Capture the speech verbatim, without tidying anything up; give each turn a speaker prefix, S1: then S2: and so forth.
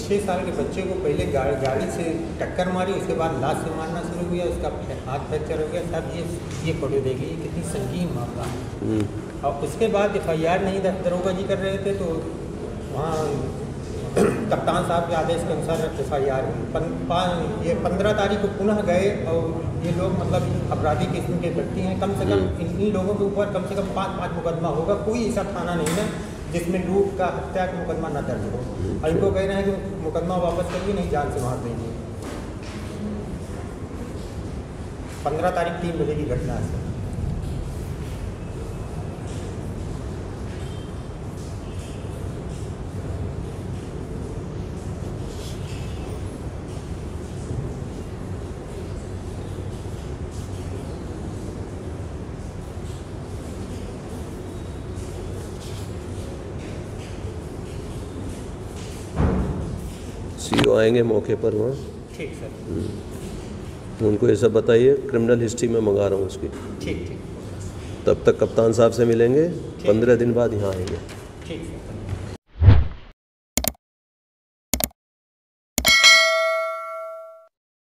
S1: छः साल के बच्चे को पहले गाड़ी गाड़ी से टक्कर मारी, उसके बाद लात से मारना शुरू किया, उसका हाथ फ्रैक्चर हो गया। तब ये ये फोटो देखिए कितनी संगीन मामला है। और उसके बाद एफ आई आर नहीं दरोगा जी कर रहे थे, तो वहाँ कप्तान साहब के आदेश के अनुसार एफ आई आर हुई। ये पंद्रह तारीख को पुनः गए और ये लोग मतलब अपराधी किस्म के व्यक्ति हैं। कम से कम इन इन लोगों के ऊपर कम से कम पाँच पाँच मुकदमा होगा। कोई ऐसा थाना नहीं है जिसमें लूट का, हत्या का मुकदमा न दर्ज हो। और इनको कह रहे हैं कि मुकदमा वापस करिए, नहीं जान से मार देंगे। पंद्रह तारीख तीन बजे की घटना है।
S2: सीओ आएंगे मौके पर वहाँ।
S1: ठीक सर।
S2: उनको ये सब बताइए, क्रिमिनल हिस्ट्री में मंगा रहा हूँ उसकी।
S1: ठीक ठीक।
S2: तब तक कप्तान साहब से मिलेंगे, पंद्रह दिन बाद यहाँ आएंगे।
S1: ठीक सर।